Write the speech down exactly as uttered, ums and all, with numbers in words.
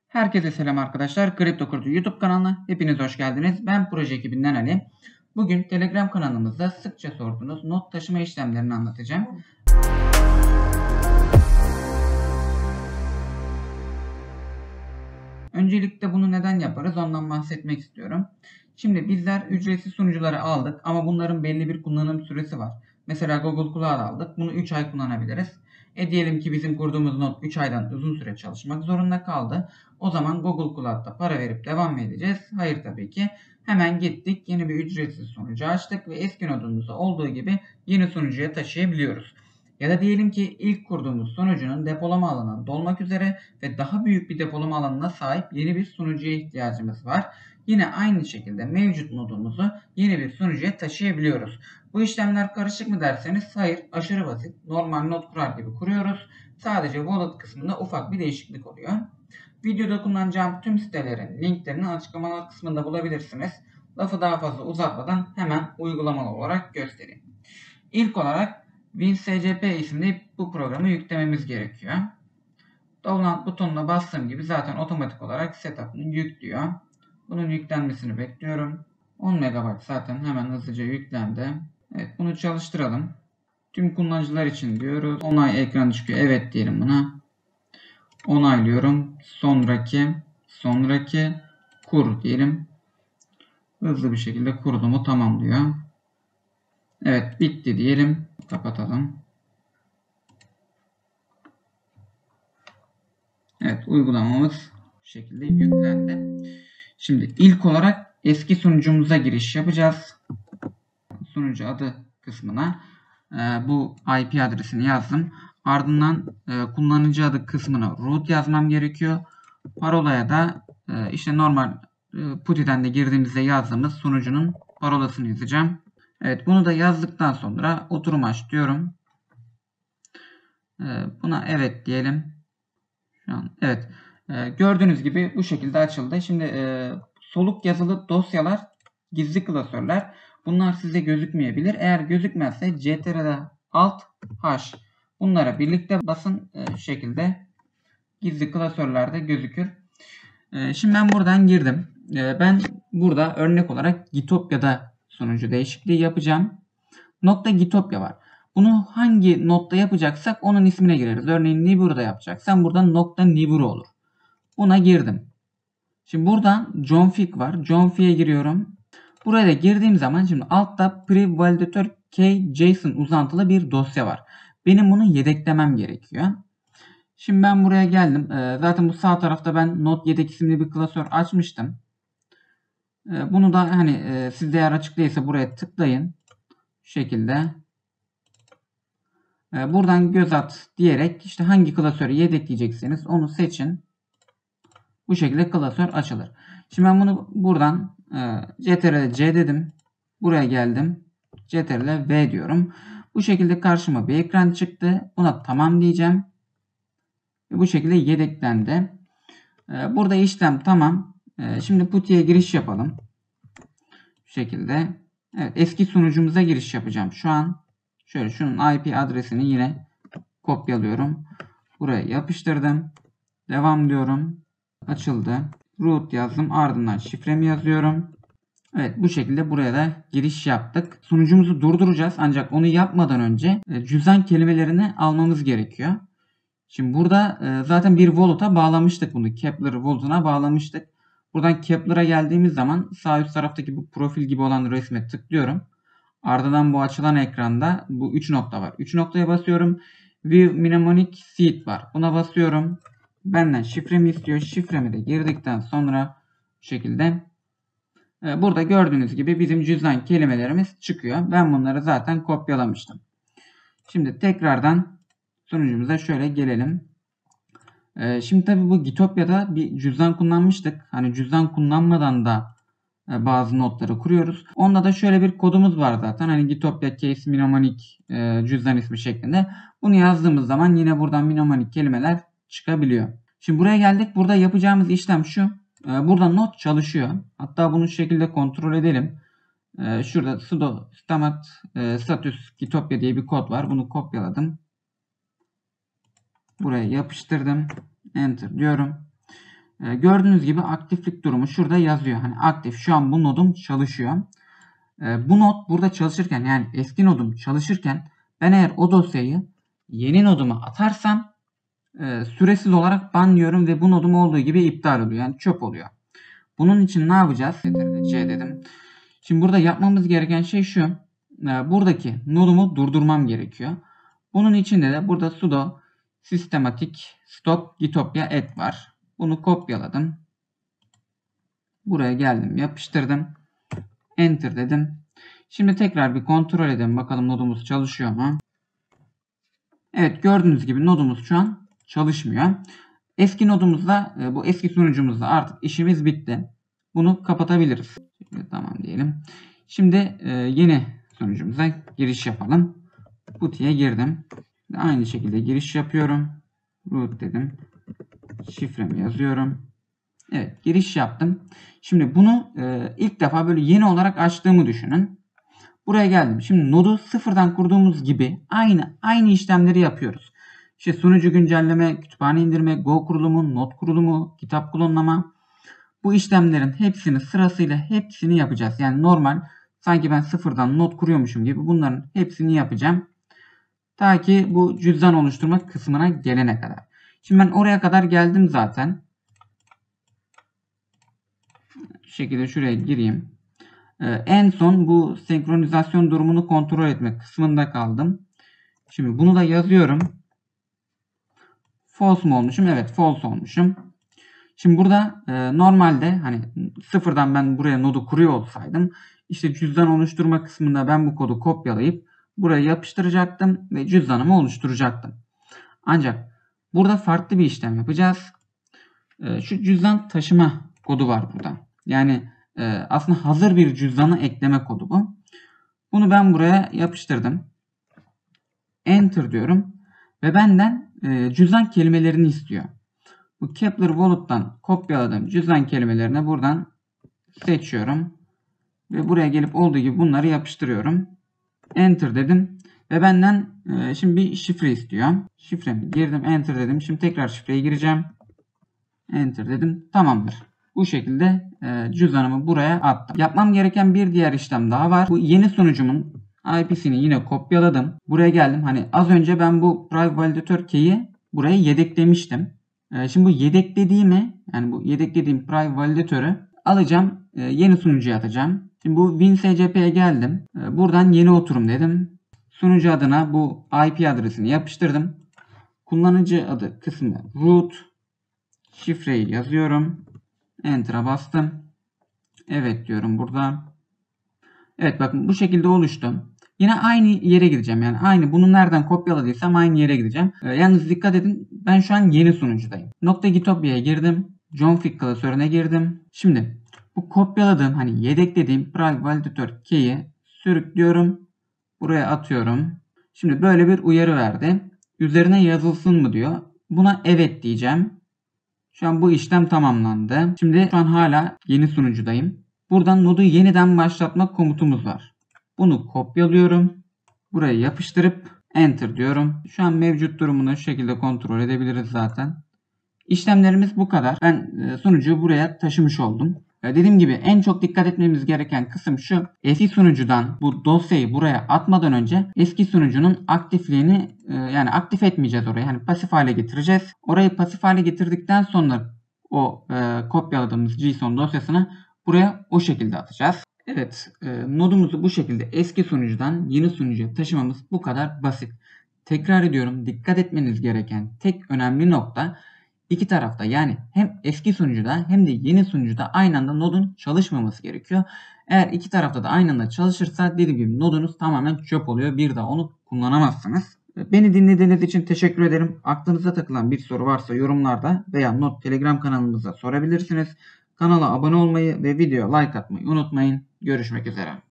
Herkese selam arkadaşlar. Kripto Kurdu YouTube kanalına hepiniz hoş geldiniz. Ben proje ekibinden Ali. Bugün Telegram kanalımızda sıkça sorduğunuz not taşıma işlemlerini anlatacağım. Öncelikle bunu neden yaparız ondan bahsetmek istiyorum. Şimdi bizler ücretsiz sunucuları aldık ama bunların belli bir kullanım süresi var. Mesela Google Cloud aldık. Bunu üç ay kullanabiliriz. E diyelim ki bizim kurduğumuz not üç aydan uzun süre çalışmak zorunda kaldı. O zaman Google Cloud'da para verip devam mı edeceğiz? Hayır tabii ki. Hemen gittik, yeni bir ücretsiz sunucu açtık ve eski nodumuzda olduğu gibi yeni sunucuya taşıyabiliyoruz. Ya da diyelim ki ilk kurduğumuz sunucunun depolama alanı dolmak üzere ve daha büyük bir depolama alanına sahip yeni bir sunucuya ihtiyacımız var. Yine aynı şekilde mevcut nodumuzu yeni bir sunucuya taşıyabiliyoruz. Bu işlemler karışık mı derseniz hayır, aşırı basit. Normal nod kurar gibi kuruyoruz. Sadece wallet kısmında ufak bir değişiklik oluyor. Videoda kullanacağım tüm sitelerin linklerini açıklamalar kısmında bulabilirsiniz. Lafı daha fazla uzatmadan hemen uygulamalı olarak göstereyim. İlk olarak WinSCP isimli bu programı yüklememiz gerekiyor. Download butonuna bastığım gibi zaten otomatik olarak setup'ını yüklüyor. Bunun yüklenmesini bekliyorum. on megabayt zaten hemen hızlıca yüklendi. Evet, bunu çalıştıralım. Tüm kullanıcılar için diyoruz. Onay ekranı çıkıyor. Evet diyelim buna. Onaylıyorum. Sonraki, sonraki kur diyelim. Hızlı bir şekilde kurulumu tamamlıyor. Evet, bitti diyelim. Kapatalım. Evet, uygulamamız bu şekilde yüklendi. Şimdi ilk olarak eski sunucumuza giriş yapacağız. Sunucu adı kısmına e, bu I P adresini yazdım. Ardından e, kullanıcı adı kısmına root yazmam gerekiyor. Parolaya da e, işte normal e, PuTTY'den de girdiğimizde yazdığımız sunucunun parolasını yazacağım. Evet, bunu da yazdıktan sonra oturum aç diyorum. E, buna evet diyelim. Şu an, evet. E, gördüğünüz gibi bu şekilde açıldı. Şimdi e, soluk yazılı dosyalar gizli klasörler. Bunlar size gözükmeyebilir. Eğer gözükmezse C T R L Alt H bunlara birlikte basın e, şu şekilde gizli klasörlerde gözükür. E, şimdi ben buradan girdim. E, ben burada örnek olarak Gitopya'da sunucu değişikliği yapacağım. Nokta Gitopya var. Bunu hangi nokta yapacaksak onun ismine gireriz. Örneğin Nibiru'da yapacaksam buradan nokta Nibiru olur. Buna girdim. Şimdi buradan Config var. Config'e giriyorum. Buraya da girdiğim zaman şimdi altta prevalidator key.json uzantılı bir dosya var. Benim bunu yedeklemem gerekiyor. Şimdi ben buraya geldim. Zaten bu sağ tarafta ben not yedek isimli bir klasör açmıştım. Bunu da hani sizde eğer açık değilse buraya tıklayın. Şu şekilde. Buradan göz at diyerek işte hangi klasörü yedekleyecekseniz onu seçin. Bu şekilde klasör açılır. Şimdi ben bunu buradan C T R L C dedim. Buraya geldim. C T R L V diyorum. Bu şekilde karşıma bir ekran çıktı. Buna tamam diyeceğim. Ve bu şekilde yedeklendi. Burada işlem tamam. Şimdi PuTTY'ye giriş yapalım. Bu şekilde. Evet, eski sunucumuza giriş yapacağım. Şu an şöyle şunun I P adresini yine kopyalıyorum. Buraya yapıştırdım. Devam diyorum. Açıldı. Root yazdım. Ardından şifremi yazıyorum. Evet, bu şekilde buraya da giriş yaptık. Sunucumuzu durduracağız. Ancak onu yapmadan önce cüzdan kelimelerini almamız gerekiyor. Şimdi burada zaten bir wallet'a bağlamıştık bunu. Kepler wallet'una bağlamıştık. Buradan Kepler'a geldiğimiz zaman sağ üst taraftaki bu profil gibi olan resme tıklıyorum. Ardından bu açılan ekranda bu üç nokta var. üç noktaya basıyorum. View Mnemonic Seed var. Buna basıyorum. Benden şifremi istiyor. Şifremi de girdikten sonra bu şekilde burada gördüğünüz gibi bizim cüzdan kelimelerimiz çıkıyor. Ben bunları zaten kopyalamıştım. Şimdi tekrardan sunucumuza şöyle gelelim. Şimdi tabi bu Gitopya'da bir cüzdan kullanmıştık. Hani cüzdan kullanmadan da bazı notları kuruyoruz. Onda da şöyle bir kodumuz var zaten. Hani Gitopya Case Mnemonic cüzdan ismi şeklinde. Bunu yazdığımız zaman yine buradan mnemonic kelimeler çıkabiliyor. Şimdi buraya geldik. Burada yapacağımız işlem şu. Burada not çalışıyor. Hatta bunu şu şekilde kontrol edelim. Şurada sudo stamat status Gitopya diye bir kod var. Bunu kopyaladım. Buraya yapıştırdım. Enter diyorum. E, gördüğünüz gibi aktiflik durumu şurada yazıyor. Hani aktif, şu an bu nodum çalışıyor. E, bu nod burada çalışırken, yani eski nodum çalışırken ben eğer o dosyayı yeni noduma atarsam e, süresiz olarak banlıyorum ve bu nodum olduğu gibi iptal oluyor. Yani çöp oluyor. Bunun için ne yapacağız? C dedim. Şimdi burada yapmamız gereken şey şu. E, buradaki nodumu durdurmam gerekiyor. Bunun için de burada sudo systematic stop gitopia add var. Bunu kopyaladım. Buraya geldim, yapıştırdım. Enter dedim. Şimdi tekrar bir kontrol edelim. Bakalım nodumuz çalışıyor mu? Evet, gördüğünüz gibi nodumuz şu an çalışmıyor. Eski nodumuzda, bu eski sunucumuzda artık işimiz bitti. Bunu kapatabiliriz. Şimdi tamam diyelim. Şimdi yeni sunucumuza giriş yapalım. Booty'ye girdim. Aynı şekilde giriş yapıyorum. Root dedim. Şifremi yazıyorum. Evet, giriş yaptım. Şimdi bunu e, ilk defa böyle yeni olarak açtığımı düşünün. Buraya geldim. Şimdi nodu sıfırdan kurduğumuz gibi aynı aynı işlemleri yapıyoruz. İşte sunucu güncelleme, kütüphane indirme, Go kurulumu, not kurulumu, kitap klonlama. Bu işlemlerin hepsini sırasıyla hepsini yapacağız. Yani normal sanki ben sıfırdan not kuruyormuşum gibi bunların hepsini yapacağım. Ta ki bu cüzdan oluşturma kısmına gelene kadar. Şimdi ben oraya kadar geldim zaten. Şu şekilde şuraya gireyim. Ee, en son bu senkronizasyon durumunu kontrol etmek kısmında kaldım. Şimdi bunu da yazıyorum. False mu olmuşum? Evet, false olmuşum. Şimdi burada e, normalde hani sıfırdan ben buraya nodu kuruyor olsaydım işte cüzdan oluşturma kısmında ben bu kodu kopyalayıp buraya yapıştıracaktım ve cüzdanımı oluşturacaktım. Ancak burada farklı bir işlem yapacağız. E, şu cüzdan taşıma kodu var burada. Yani e, aslında hazır bir cüzdanı ekleme kodu bu. Bunu ben buraya yapıştırdım. Enter diyorum ve benden e, cüzdan kelimelerini istiyor. Bu Kepler Wallet'tan kopyaladığım cüzdan kelimelerini buradan seçiyorum. Ve buraya gelip olduğu gibi bunları yapıştırıyorum. Enter dedim. Ve benden e, şimdi bir şifre istiyor. Şifremi girdim. Enter dedim. Şimdi tekrar şifreyi gireceğim. Enter dedim. Tamamdır. Bu şekilde e, cüzdanımı buraya attım. Yapmam gereken bir diğer işlem daha var. Bu yeni sunucumun I P'sini yine kopyaladım. Buraya geldim. Hani az önce ben bu Private Validator Key'i buraya yedeklemiştim. Şimdi bu yedeklediğimi, yani bu yedeklediğim Private Validator'ı alacağım, yeni sunucuya atacağım. Şimdi bu WinSCP'ye geldim. Buradan yeni oturum dedim. Sunucu adına bu I P adresini yapıştırdım. Kullanıcı adı kısmında root, şifreyi yazıyorum. Enter'a bastım. Evet diyorum burada. Evet, bakın bu şekilde oluştu. Yine aynı yere gideceğim. Yani aynı bunu nereden kopyaladıysam aynı yere gideceğim. Ee, yalnız dikkat edin, ben şu an yeni sunucudayım. Nokta Gitopia'ya girdim. Config klasörüne girdim. Şimdi bu kopyaladığım, hani yedeklediğim Private Validator Key'i sürüklüyorum. Buraya atıyorum. Şimdi böyle bir uyarı verdi. Üzerine yazılsın mı diyor. Buna evet diyeceğim. Şu an bu işlem tamamlandı. Şimdi şu an hala yeni sunucudayım. Buradan nodu yeniden başlatma komutumuz var. Bunu kopyalıyorum. Buraya yapıştırıp enter diyorum. Şu an mevcut durumunu şu şekilde kontrol edebiliriz zaten. İşlemlerimiz bu kadar. Ben sunucuyu buraya taşımış oldum. Dediğim gibi en çok dikkat etmemiz gereken kısım şu. Eski sunucudan bu dosyayı buraya atmadan önce eski sunucunun aktifliğini yani aktif etmeyeceğiz orayı. Yani pasif hale getireceğiz. Orayı pasif hale getirdikten sonra o e, kopyaladığımız JSON dosyasını buraya o şekilde atacağız. Evet, e, nodumuzu bu şekilde eski sunucudan yeni sunucuya taşımamız bu kadar basit. Tekrar ediyorum, dikkat etmeniz gereken tek önemli nokta İki tarafta, yani hem eski sunucuda hem de yeni sunucuda aynı anda nodun çalışmaması gerekiyor. Eğer iki tarafta da aynı anda çalışırsa dediğim gibi nodunuz tamamen çöp oluyor. Bir daha onu kullanamazsınız. Beni dinlediğiniz için teşekkür ederim. Aklınıza takılan bir soru varsa yorumlarda veya Node Telegram kanalımıza sorabilirsiniz. Kanala abone olmayı ve videoya like atmayı unutmayın. Görüşmek üzere.